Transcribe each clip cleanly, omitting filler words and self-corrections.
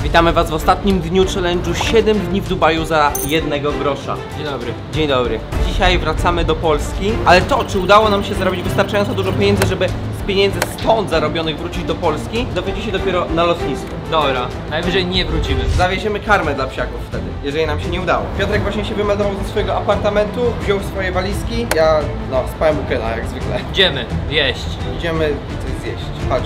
Witamy Was w ostatnim dniu challenge'u 7 dni w Dubaju za 1 grosza. Dzień dobry. Dzień dobry. Dzisiaj wracamy do Polski, ale to, czy udało nam się zarobić wystarczająco dużo pieniędzy, żeby z pieniędzy stąd zarobionych wrócić do Polski, dowiecie się dopiero na lotnisku. Dobra, najwyżej nie wrócimy. Zawieziemy karmę dla psiaków wtedy, jeżeli nam się nie udało. Piotrek właśnie się wymeldował ze swojego apartamentu, wziął swoje walizki. Ja, spałem u Kena jak zwykle. Idziemy jeść. Idziemy coś zjeść. Chodź.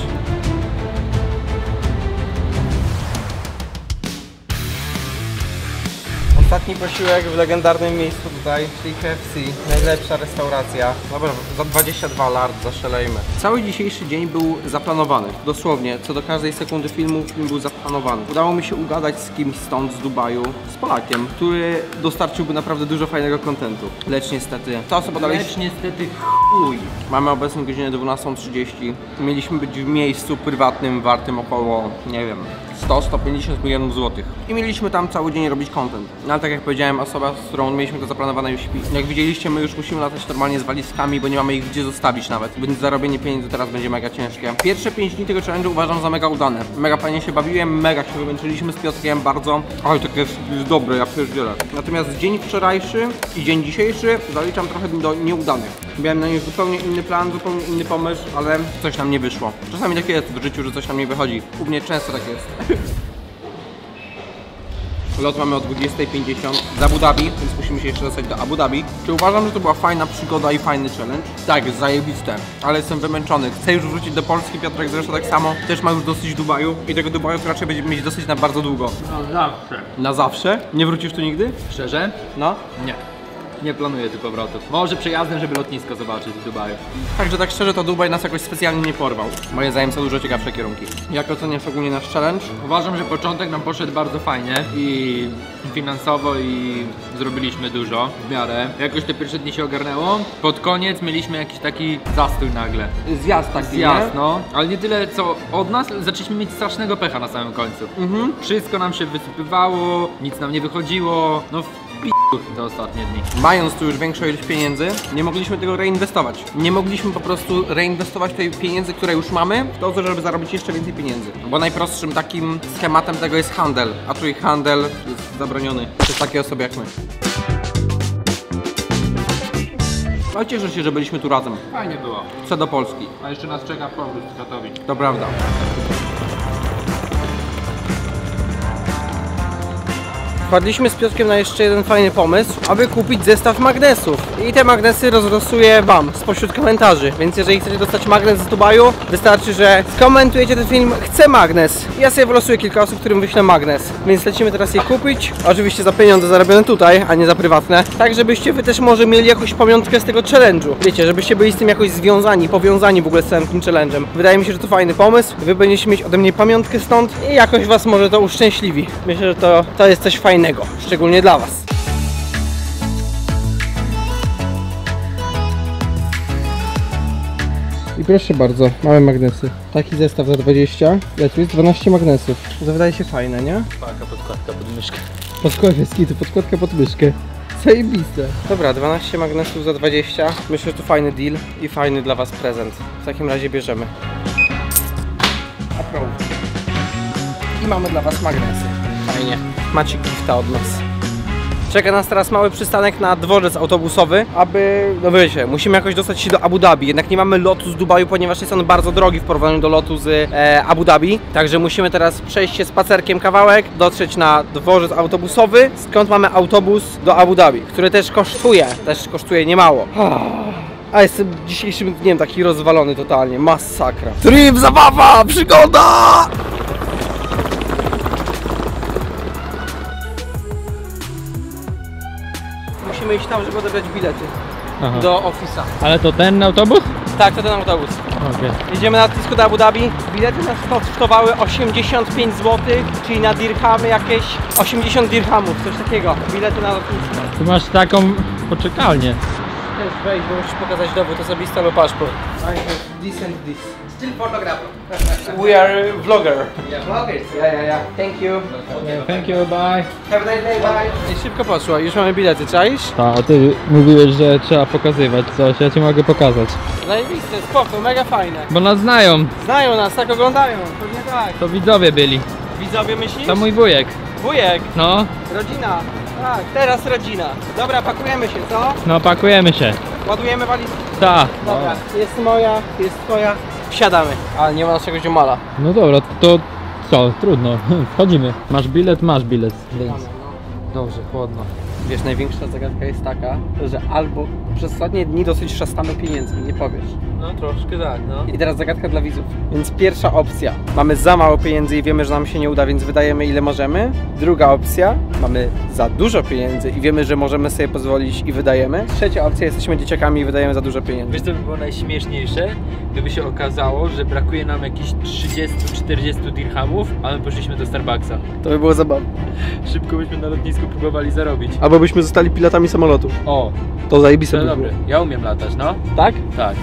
Ostatni posiłek w legendarnym miejscu tutaj, czyli KFC. Najlepsza restauracja. Dobra, za 22 lard zaszalejmy. Cały dzisiejszy dzień był zaplanowany. Dosłownie, co do każdej sekundy filmu, film był zaplanowany. Udało mi się ugadać z kimś stąd, z Dubaju, z Polakiem, który dostarczyłby naprawdę dużo fajnego kontentu. Lecz niestety, ta osoba dalej... Lecz niestety chuj. Mamy obecną godzinę 12:30. Mieliśmy być w miejscu prywatnym wartym około, nie wiem, 100-150 milionów złotych. I mieliśmy tam cały dzień robić content. No ale tak jak powiedziałem, osoba, z którą mieliśmy to zaplanowane, już śpi. Jak widzieliście, my już musimy latać normalnie z walizkami, bo nie mamy ich gdzie zostawić nawet. Więc zarobienie pieniędzy teraz będzie mega ciężkie. Pierwsze 5 dni tego challenge'u uważam za mega udane. Mega fajnie się bawiłem, mega się wymęczyliśmy z Piotrkiem bardzo. Oj, to jest dobre, ja pierdzielę. Natomiast dzień wczorajszy i dzień dzisiejszy zaliczam trochę do nieudanych. Miałem na nich zupełnie inny plan, zupełnie inny pomysł, ale coś nam nie wyszło. Czasami tak jest w życiu, że coś nam nie wychodzi. U mnie często tak jest. Lot mamy o 20:50 z Abu Dhabi, więc musimy się jeszcze dostać do Abu Dhabi. Czy uważam, że to była fajna przygoda i fajny challenge? Tak, zajebiste, ale jestem wymęczony. Chcę już wrócić do Polski, Piotrek zresztą tak samo. Też ma już dosyć Dubaju i tego Dubaju raczej będziemy mieć dosyć na bardzo długo. No zawsze. Na zawsze? Nie wrócisz tu nigdy? Szczerze? No. Nie. Nie planuję tu powrotów. Może przejazdem, żeby lotnisko zobaczyć w Dubaju. Także tak szczerze, to Dubaj nas jakoś specjalnie nie porwał. Moje zdaniem są dużo ciekawsze kierunki. Jak oceniasz ogólnie nasz challenge? Uważam, że początek nam poszedł bardzo fajnie i finansowo i zrobiliśmy dużo w miarę. Jakoś te pierwsze dni się ogarnęło. Pod koniec mieliśmy jakiś taki zastój nagle. Zjazd taki, Zjazd, nie? no. Ale nie tyle co od nas, zaczęliśmy mieć strasznego pecha na samym końcu. Wszystko nam się wysypywało, nic nam nie wychodziło. No te ostatnie dni. Mając tu już większą ilość pieniędzy, nie mogliśmy tego reinwestować. Nie mogliśmy po prostu reinwestować tej pieniędzy, które już mamy, w to, żeby zarobić jeszcze więcej pieniędzy. Bo najprostszym takim schematem tego jest handel, a tu i handel jest zabroniony przez takie osoby jak my. No cieszę się, że byliśmy tu razem. Fajnie było. Co do Polski. A jeszcze nas czeka powrót z Katowic. To prawda. Wpadliśmy z Piotrkiem na jeszcze jeden fajny pomysł, aby kupić zestaw magnesów. I te magnesy rozlosuję Wam spośród komentarzy. Więc jeżeli chcecie dostać magnes z Dubaju, wystarczy, że skomentujecie ten film "chcę magnes". Ja sobie wylosuję kilka osób, którym wyślę magnes. Więc lecimy teraz je kupić. Oczywiście za pieniądze zarobione tutaj, a nie za prywatne. Tak, żebyście Wy też może mieli jakąś pamiątkę z tego challenge'u. Wiecie, żebyście byli z tym jakoś związani, powiązani w ogóle z całym tym challenge'em. Wydaje mi się, że to fajny pomysł. Wy będziecie mieć ode mnie pamiątkę stąd i jakoś Was może to uszczęśliwi. Myślę, że to jest coś fajnego. Szczególnie dla Was. I proszę bardzo, mamy magnesy. Taki zestaw za 20. Ja tu jest 12 magnesów. To wydaje się fajne, nie? Taka podkładka pod myszkę. Podkładka pod myszkę. Zajebiste. Dobra, 12 magnesów za 20. Myślę, że to fajny deal i fajny dla Was prezent. W takim razie bierzemy. Approve. I mamy dla Was magnesy. Fajnie. Macie gifta od nas. Czeka nas teraz mały przystanek na dworzec autobusowy, aby, no wiecie, musimy jakoś dostać się do Abu Dhabi. Jednak nie mamy lotu z Dubaju, ponieważ jest on bardzo drogi w porównaniu do lotu z Abu Dhabi. Także musimy teraz przejść się spacerkiem kawałek, dotrzeć na dworzec autobusowy, skąd mamy autobus do Abu Dhabi, który też kosztuje niemało. A jestem dzisiejszym dniem taki rozwalony totalnie, masakra. Trip, zabawa, przygoda! Musimy iść tam, żeby odebrać bilety do ofisa. Ale to ten autobus? Tak, to ten autobus. Okej. Jedziemy na lotnisko do Abu Dhabi. Bilety nas kosztowały 85 zł, czyli na dirhamy jakieś 80 dirhamów, coś takiego. Bilety na lotnisko. Tu masz taką poczekalnię. Też wejść, bo musisz pokazać dowód osobisty albo paszport. I have this and this. Still photographer. We are vlogger. Yeah, vloggers. Yeah. Thank you. Thank you, bye. Have a nice day, bye. I szybko poszło, już mamy bilety, czaisz? A ty mówiłeś, że trzeba pokazywać coś, ja ci mogę pokazać. Zajebiste, spoko, mega fajne. Bo nas znają, Znają nas, tak oglądają, pewnie tak. to widzowie byli. Widzowie myślisz? To mój wujek. Wujek, No, rodzina. Tak, teraz rodzina. Dobra, pakujemy się, co? no pakujemy się. Ładujemy walizkę. Ta. Dobra, jest moja, jest twoja. Wsiadamy. Ale nie ma naszego ziomala. No dobra, to co? Trudno. Wchodzimy. Masz bilet? Masz bilet. Dobrze, chłodno. Wiesz, największa zagadka jest taka, że albo przez ostatnie dni dosyć szastamy pieniędzmi, nie powiesz. No troszkę tak, no. I teraz zagadka dla widzów. Więc pierwsza opcja. Mamy za mało pieniędzy i wiemy, że nam się nie uda, więc wydajemy ile możemy. Druga opcja. Mamy za dużo pieniędzy i wiemy, że możemy sobie pozwolić i wydajemy. Trzecia opcja. Jesteśmy dzieciakami i wydajemy za dużo pieniędzy. Wiesz co by było najśmieszniejsze? Gdyby się okazało, że brakuje nam jakichś 30-40 dirhamów, a my poszliśmy do Starbucksa. To by było zabawne. Szybko byśmy na lotnisku próbowali zarobić. Albo byśmy zostali pilotami samolotu. O, To zajebiste to by dobre. było. Ja umiem latać, no. Tak? Tak.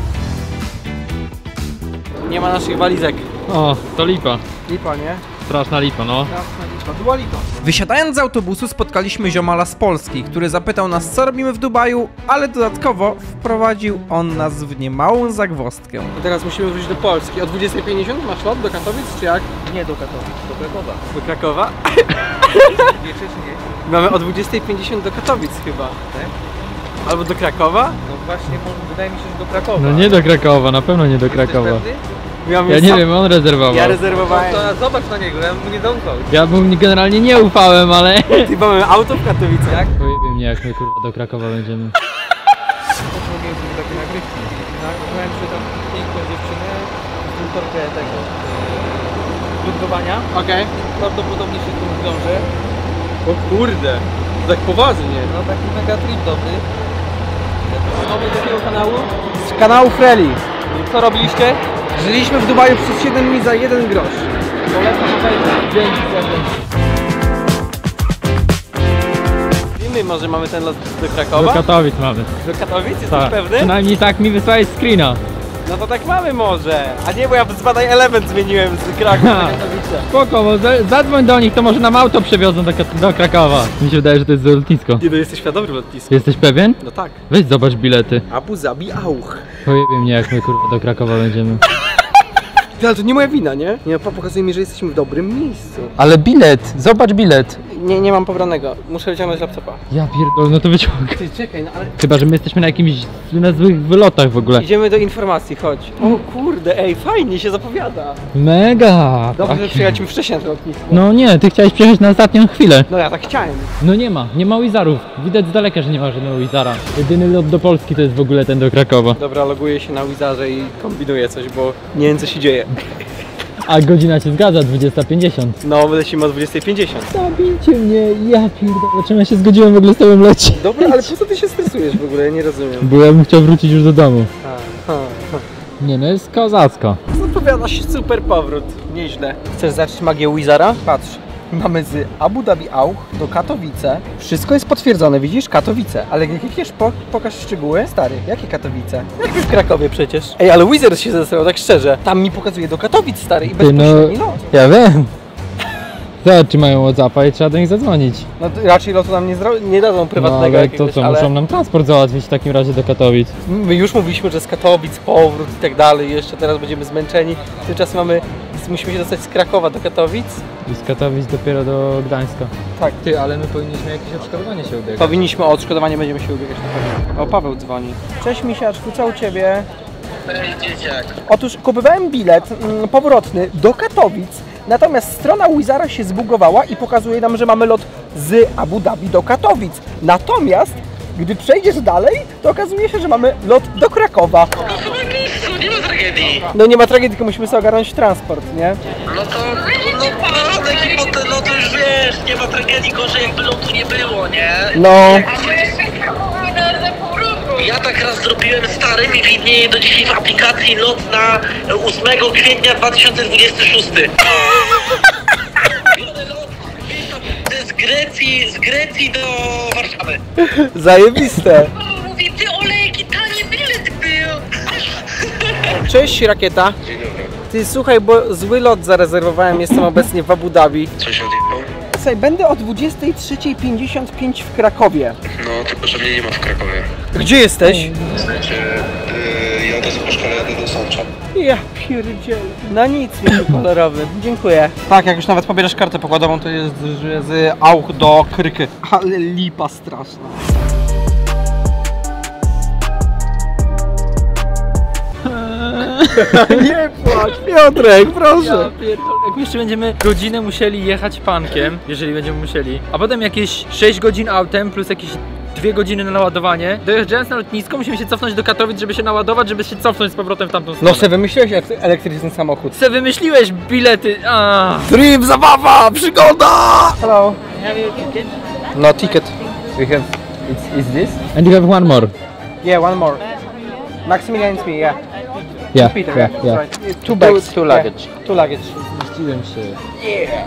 Nie ma naszych walizek. O, to lipa. Lipa, nie? Straszna lipa, no. Dua Lipa. Wysiadając z autobusu spotkaliśmy ziomala z Polski, który zapytał nas, co robimy w Dubaju, ale dodatkowo wprowadził on nas w niemałą zagwozdkę. A teraz musimy wrócić do Polski. O 20:50 masz lot do Katowic, czy jak? Nie do Katowic, do Krakowa. Do Krakowa? Wiecie czy nie? Mamy o 20:50 do Katowic chyba. Tak? Albo do Krakowa? No właśnie, wydaje mi się, że do Krakowa. No nie do Krakowa, na pewno nie do Krakowa. Jesteś pewny? Ja nie wiem, on rezerwował. Ja No rezerwowałem. to zobacz na niego, ja mu nie dąkał. Ja bym generalnie nie ufałem, ale... Ty, bo mamy auto w Katowicach. Jak? Pojebie mnie, jak my kurwa do Krakowa będziemy. Też robiłem sobie takie nagrywki. Nagrywałem się tam piękną dziewczynę z instruktorkę tego lądowania. Okej. Prawdopodobnie się z tym zwiąże. O kurde, tak poważnie. No taki mega trip dobry. Mamy z jakiego kanału? Z kanału Freli. Co robiliście? Żyliśmy w Dubaju przez 7 dni za 1 grosz. Polecam obejrzeć. Dzięki serdecznie. Wiemy, może mamy ten lot do Do Krakowa? Katowic mamy. Do Katowic? Jesteś Tak. pewny? Przynajmniej tak mi wysłałeś screena. No to tak mamy może. A nie, bo ja z badań element zmieniłem z Krakowa na Ha. Katowice. Spoko, bo zadzwoń do nich, to może nam auto przewiozą do Krakowa. Mi się wydaje, że to jest lotnisko. Nie, no jesteś na dobrym lotnisku. Jesteś pewien? No tak. Weź zobacz bilety. Abu Zabi Auch. Pojebie mnie, jak my kurwa do Krakowa będziemy. Ty, ale to nie moja wina, nie? Nie, pokazuje mi, że jesteśmy w dobrym miejscu. Ale bilet, zobacz bilet. Nie mam pobranego. Muszę wyciągnąć laptopa. Ja pierdolę, no to wyciągaj. Ty, czekaj, no ale... Chyba, że my jesteśmy na jakimś na złych wylotach w ogóle. Idziemy do informacji, chodź. O kurde, ej, fajnie się zapowiada. Mega! Dobrze, że Tak. przyjechaliśmy wcześniej na to lotnisko. No nie, ty chciałeś przyjechać na ostatnią chwilę. No ja tak chciałem. No nie ma Wizarów. Widać z daleka, że nie ma żadnego Wizara. Jedyny lot do Polski to jest w ogóle ten do Krakowa. Dobra, loguję się na Wizarze i kombinuję coś, bo nie wiem co się dzieje. A godzina się zgadza, 20:50. No, lecimy o 20:50. Zabijcie mnie, ja pierdolę, czemu ja się zgodziłem w ogóle z tobą lecieć? Dobra, ale po co ty się stresujesz w ogóle? Ja nie rozumiem. Bo ja bym chciał wrócić już do domu. Ha. Nie no, jest kozacko. Zapowiada się super powrót. Nieźle. Chcesz zacząć magię Wizara? Patrz. Mamy z Abu Dhabi Auch do Katowice. Wszystko jest potwierdzone, widzisz? Katowice. Ale jak klikniesz, pokaż szczegóły. Stary, jakie Katowice? Jak w Krakowie przecież. Ej, ale Wizard się zesrał, tak szczerze. Tam mi pokazuje do Katowic, stary, i Ty no, bezpośredni lot. ja wiem. Zobacz, czy mają WhatsAppa i trzeba do nich zadzwonić. No to raczej lotu nam nie dadzą No prywatnego ale to jakiegoś, co, ale... muszą nam transport załatwić w takim razie do Katowic. My już mówiliśmy, że z Katowic powrót i tak dalej, jeszcze teraz będziemy zmęczeni. Tymczasem musimy się dostać z Krakowa do Katowic. I z Katowic dopiero do Gdańska. Tak. Ty, ale my powinniśmy jakieś odszkodowanie się ubiegać. Powinniśmy o odszkodowanie, będziemy się ubiegać na pewno. O, Paweł dzwoni. Cześć misiaczku, co u Ciebie? Otóż kupowałem bilet powrotny do Katowic, natomiast strona Wizara się zbugowała i pokazuje nam, że mamy lot z Abu Dhabi do Katowic. Natomiast gdy przejdziesz dalej, to okazuje się, że mamy lot do Krakowa. Nie ma tragedii. No nie ma tragedii, tylko musimy sobie ogarnąć transport, nie? No to, no to już wiesz, nie ma tragedii, gorzej jakby lotu nie było, nie? No. Ja tak raz zrobiłem starym i widnieje do dzisiaj w aplikacji lot na 8 kwietnia 2026. Z Grecji do Warszawy. Zajebiste. Mówi, ty olejki, tani bilet był. Cześć Rakieta. Dzień dobry. Ty słuchaj, bo zły lot zarezerwowałem, jestem obecnie w Abu Dhabi. Co się odjechało? Słuchaj, będę o 23:55 w Krakowie. No, tylko że mnie nie ma w Krakowie. Gdzie jesteś? W sensie, ja od razu po szkole jadę do Sącza. Ja pierdzielę. No nic, mój kolorowy. Dziękuję. Tak, jak już nawet pobierasz kartę pokładową, to jest z Auch do Kryky. Ale lipa straszna. Nie płacz, Piotrek, proszę. Jak jeszcze będziemy godzinę musieli jechać pankiem, jeżeli będziemy musieli, a potem jakieś 6 godzin autem plus jakieś 2 godziny na naładowanie, dojeżdżając na lotnisko musimy się cofnąć do Katowic, żeby się naładować, żeby się cofnąć z powrotem w tamtą stronę. No se wymyśliłeś elektryczny samochód. Se wymyśliłeś bilety, Trip, zabawa, przygoda! Hello. No ticket. We have, it's this? And you have one more. Yeah, one more. Maximilian and me, yeah. Yeah, Peter, yeah, that's yeah. right. Two bags, two luggage. Yeah, two luggage. Zmieściłem się. Yeah.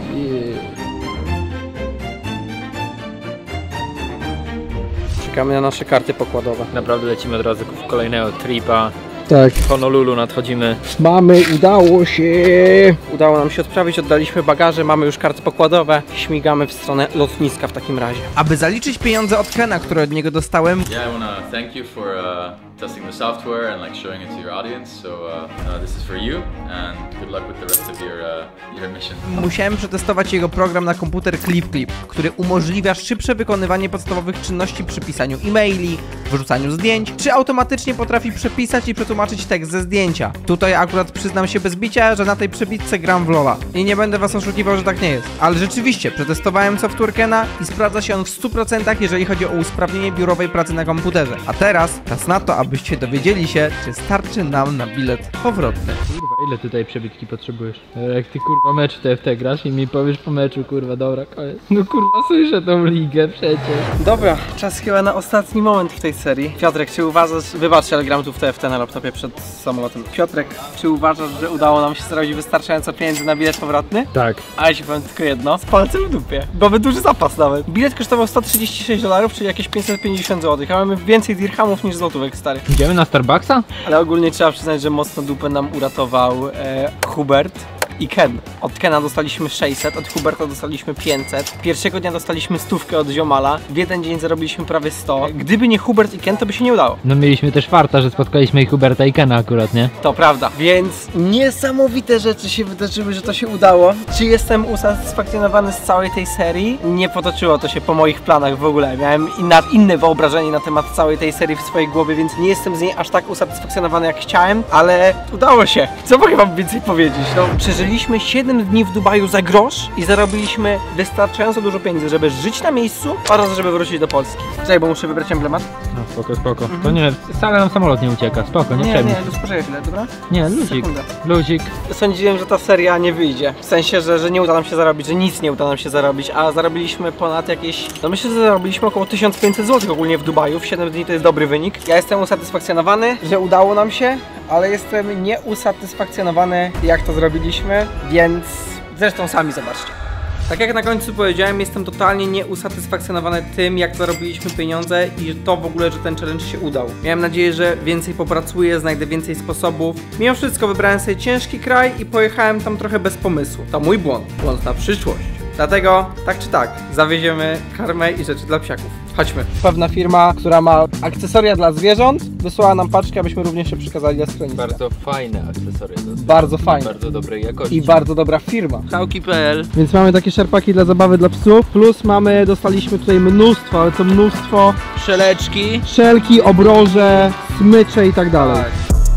Czekamy na nasze karty pokładowe. Naprawdę lecimy od razu w kolejnego tripa. Tak. Honolulu nadchodzimy. Mamy, udało się. Udało nam się odprawić, oddaliśmy bagaże, mamy już karty pokładowe. Śmigamy w stronę lotniska w takim razie. Aby zaliczyć pieniądze od Kena, które od niego dostałem, Yeah, I want to thank you for testing the software and like showing it to your audience. So this is for you, and good luck with the rest of your mission. musiałem przetestować jego program na komputer ClipClip, który umożliwia szybsze wykonywanie podstawowych czynności przy pisaniu e-maili, wrzucaniu zdjęć, czy automatycznie potrafi przepisać i przetłumaczyć tekst ze zdjęcia. Tutaj akurat przyznam się bez bicia, że na tej przebitce gram w LoL'a. I nie będę was oszukiwał, że tak nie jest. Ale rzeczywiście, przetestowałem software Kena i sprawdza się on w 100%, jeżeli chodzi o usprawnienie biurowej pracy na komputerze. A teraz czas na to, abyście dowiedzieli się, czy starczy nam na bilet powrotny. Kurwa, ile tutaj przebitki potrzebujesz? Jak ty kurwa mecz TFT grasz i mi powiesz po meczu, kurwa, dobra, koniec. No kurwa, słyszę tą ligę przecież. Dobra, czas chyba na ostatni moment w tej serii. Piotrek, czy uważasz, wybaczcie, ale gram tu w TFT na laptopie przed samolotem. Piotrek, czy uważasz, że udało nam się zarobić wystarczająco pieniędzy na bilet powrotny? Tak. A ja ci powiem tylko jedno, z palcem w dupie. Mamy duży zapas nawet. Bilet kosztował $136, czyli jakieś 550 zł, a mamy więcej dirhamów niż złotówek, stary. Idziemy na Starbucksa? Ale ogólnie trzeba przyznać, że mocno dupę nam uratował Hubert i Ken. Od Kena dostaliśmy 600, od Huberta dostaliśmy 500. Pierwszego dnia dostaliśmy 100 od ziomala. W jeden dzień zarobiliśmy prawie 100. Gdyby nie Hubert i Ken, to by się nie udało. No mieliśmy też farta, że spotkaliśmy i Huberta i Kena akurat, nie? To prawda. Więc niesamowite rzeczy się wydarzyły, że to się udało. Czy jestem usatysfakcjonowany z całej tej serii? Nie potoczyło to się po moich planach w ogóle. Miałem inne wyobrażenie na temat całej tej serii w swojej głowie, więc nie jestem z niej aż tak usatysfakcjonowany jak chciałem, ale udało się. Co mogę wam więcej powiedzieć? No, przeżyliśmy 7 dni w Dubaju za grosz i zarobiliśmy wystarczająco dużo pieniędzy, żeby żyć na miejscu oraz żeby wrócić do Polski. Czekaj, bo muszę wybrać emblemat. No spoko, spoko. To nie, wcale nam samolot nie ucieka, spoko, nie przejmuj. już poczekaj chwilę, dobra? Nie, luzik, Sekunda. luzik. Sądziłem, że ta seria nie wyjdzie. W sensie, że nie uda nam się zarobić, że nic nie uda nam się zarobić, a zarobiliśmy ponad jakieś... No myślę, że zarobiliśmy około 1500 zł ogólnie w Dubaju. W 7 dni to jest dobry wynik. Ja jestem usatysfakcjonowany, że udało nam się, ale jestem nieusatysfakcjonowany, jak to zrobiliśmy, więc zresztą sami zobaczcie. Tak jak na końcu powiedziałem, jestem totalnie nieusatysfakcjonowany tym, jak zarobiliśmy pieniądze i to w ogóle, że ten challenge się udał. Miałem nadzieję, że więcej popracuję, znajdę więcej sposobów. Mimo wszystko wybrałem sobie ciężki kraj i pojechałem tam trochę bez pomysłu. To mój błąd, błąd na przyszłość. Dlatego, tak czy tak, zawieziemy karmę i rzeczy dla psiaków. Chodźmy. Pewna firma, która ma akcesoria dla zwierząt, wysłała nam paczkę, abyśmy również je przekazali dla schroniska. Bardzo fajne akcesoria. Bardzo fajne. Bardzo dobrej jakości. I bardzo dobra firma. Hauki.pl. Więc mamy takie szarpaki dla zabawy dla psów, plus dostaliśmy tutaj mnóstwo, ale to mnóstwo Szeleczki. szelki, obroże, smycze i tak dalej.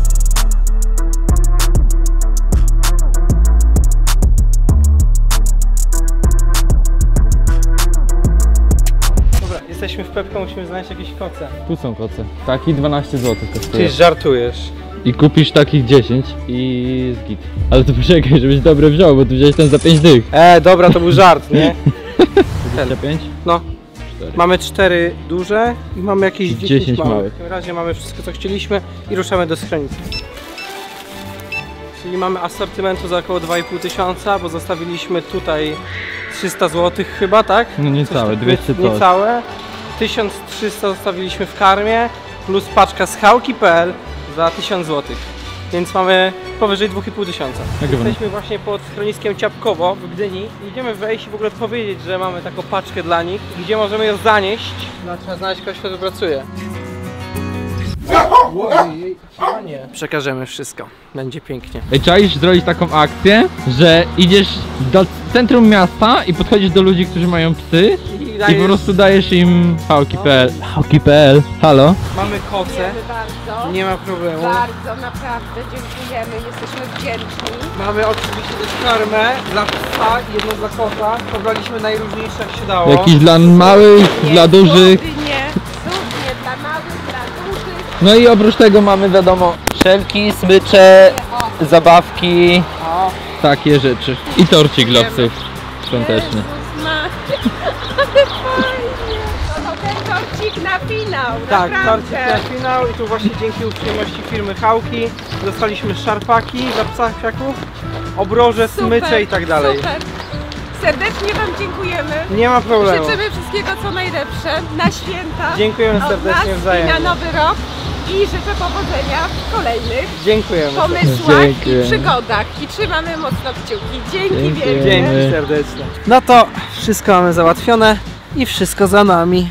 Dobra, jesteśmy w Pepko, musimy znaleźć jakieś koce. Tu są koce. Taki 12 zł kosztuje. Ty żartujesz. I kupisz takich 10 i z git. Ale to poczekaj, żebyś dobre wziął, bo tu wziąłeś ten za 5 dych. Dobra, to był żart, nie? 25? No. 4. Mamy 4 duże i mamy jakieś 10 małych. małych. W takim razie mamy wszystko, co chcieliśmy i ruszamy do schroniska. Czyli mamy asortymentu za około 2500, bo zostawiliśmy tutaj 300 zł chyba, tak? No niecałe, Coś 200 coś. Niecałe. 1300 zostawiliśmy w karmie, plus paczka z Hauki.pl za 1000 zł. więc mamy powyżej 2500. Nagrywam. Jesteśmy właśnie pod schroniskiem Ciapkowo w Gdyni. Idziemy wejść i w ogóle powiedzieć, że mamy taką paczkę dla nich, gdzie możemy ją zanieść. No, trzeba znaleźć kogoś, kto tu pracuje. Przekażemy wszystko, będzie pięknie. Ej, czaisz zrobić taką akcję, że idziesz do centrum miasta i podchodzisz do ludzi, którzy mają psy i po prostu dajesz im hałki.pl. Hałki.pl, halo? Mamy koce, Bardzo, nie ma problemu. bardzo, naprawdę dziękujemy, jesteśmy wdzięczni. Mamy oczywiście też karmę dla psa i jedną dla kota. Pobraliśmy najróżniejsze jak się dało. Jakiś dla małych, dla dużych. Cudnie, cudnie, dla małych, dla dużych. No i oprócz tego mamy, wiadomo, szelki, smycze, zabawki, takie rzeczy. I torcik dla psów świąteczny. Jezus Maria, ale fajnie. No to ten torcik na finał, Tak, naprawdę. torcik na finał i tu właśnie dzięki uprzejmości firmy Hałki dostaliśmy szarpaki dla psiaków, obroże, smycze i tak dalej. Super. Serdecznie Wam dziękujemy. Nie ma problemu. Życzymy wszystkiego co najlepsze na święta. Dziękujemy od serdecznie nas wzajemnie. i na nowy rok. I życzę powodzenia w kolejnych Dziękujemy. pomysłach Dziękuję. i przygodach. I trzymamy mocno kciuki. Dzięki wielkie. Dzięki serdecznie. No to wszystko mamy załatwione i wszystko za nami.